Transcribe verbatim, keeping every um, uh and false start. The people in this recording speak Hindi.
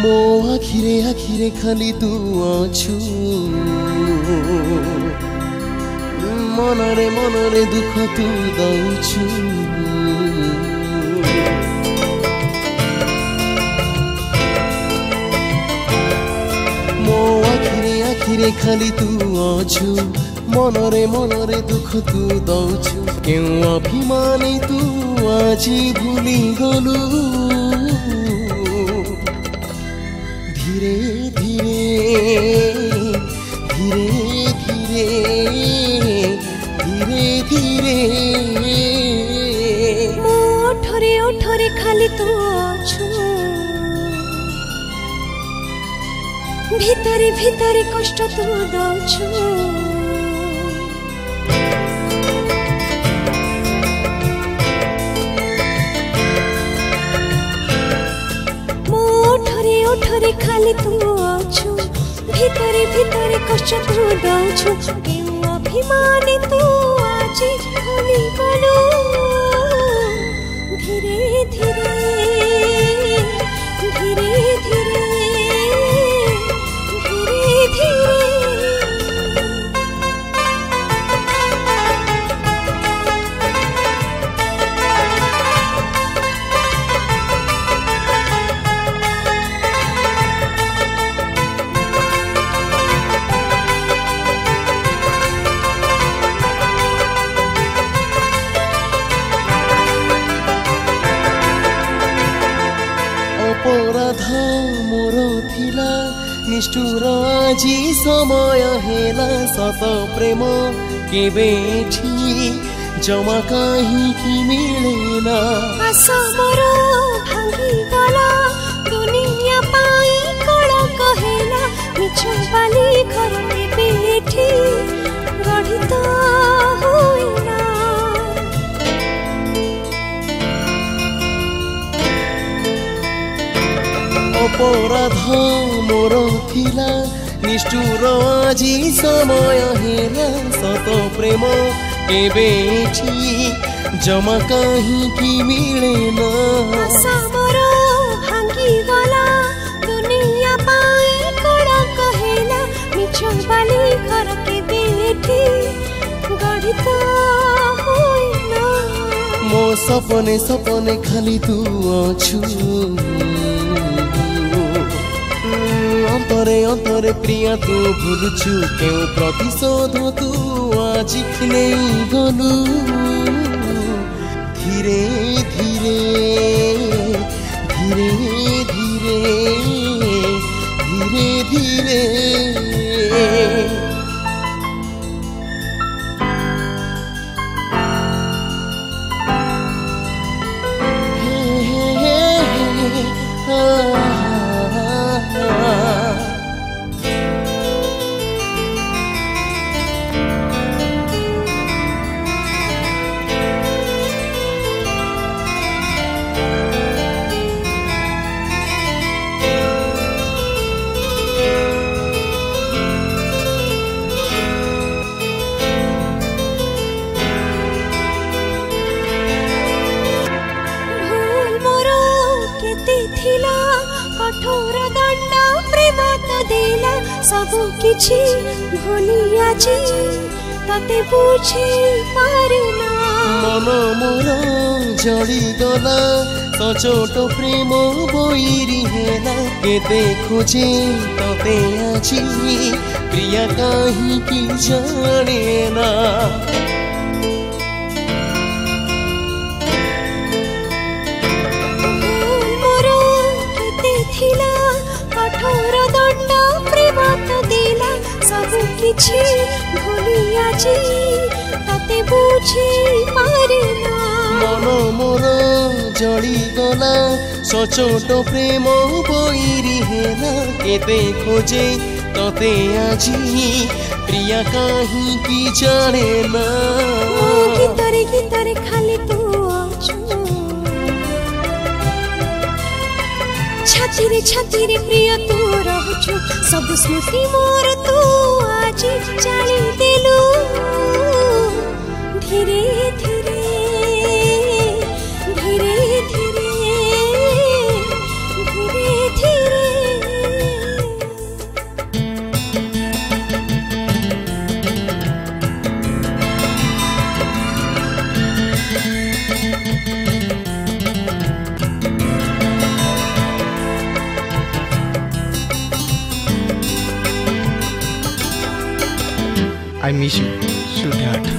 ମୋ ଆଖିରେ ଆଖିରେ ଖାଲି ତୁ ଅଛୁ, ମନରେ ମନରେ ଦୁଃଖ ତୁ ଦଉଛୁ। ମୋ ଆଖିରେ ଆଖିରେ ଖାଲି ତୁ ଅଛୁ, ମନରେ ମନରେ ଦୁଃଖ ତୁ ଦଉଛୁ। କେଉଁ ଅଭିମାନି ତୁ ଆଜି ଭୁଲି ଗଲୁ, ଧୀରେ ଧୀରେ ଧୀରେ ଧୀରେ ଧୀରେ ଧୀରେ ମୋ ଓଠରେ ଓଠରେ ଖାଲି ତୁ ଅଛୁ, ଭିତରେ ଭିତରେ କଷ୍ଟ ତୁ ଦଉଛୁ। ମୋ ଓଠରେ ଓଠରେ ଖାଲି ତୁ ଅଛୁ, ଭିତରେ ଭିତରେ କଷ୍ଟ ତୁ ଦଉଛୁ। କେଉଁ ଅଭିମାନି ତୁ ଆଜି ଭୁଲି ଗଲୁ, ଧୀରେ ଧୀରେ ଧୀରେ ଧୀରେ अपराध मोर थिला निष्ठुर आजी समय हेला, सत प्रेम केबे एठी जमा काहींकि मिलेना। आशा मोर भांगी गला, दुनिया पाई कलंक हेला, मिछ बाली घर केबे एठी गढ़ी तो होइना। अपराध मोर थिला निष्ठुर आजी समय हेला, सत प्रेम केबे एठी जमा काहींकि मिलेना। आशा मोर भांगी गला, दुनिया पाई कलंक हेला, मिछ बाली घर केबे एठी गढ़ी तो होइना। मो सपने सपने खाली तू अछु, अंतरे अंतरे प्रिया तू भूलुछु। केउ प्रतिशोध तू आजी नहीं गलु, धीरे धीरे धीरे धीरे धीरे धीरे कठोर दंड प्रेम तो देला, सबु किछि भूली आजी तते बुझी पारुना। मन मोर जड़ी गला, सचोट प्रेम बोईरी हेला, केते खोजे तते आजी प्रिया काहींकि जानेना। कठोर दंड प्रेम तो देला, सबु किछि भूली आजी तते बुझी पारुना। मन मोर जड़ी गला, सचोट प्रेम बोईरी हेला, केते खोजे तते आजी प्रिया काहींकि जानेना। गीतरे गीतरे खाली तू अछु, छातीरे छातीरे प्रिय तू रहुछु। सब स्मृति मोर तू आजी जाली देलु, धीरे धीरे धीरे धीरे धीरे धीरे I miss you sweet heart.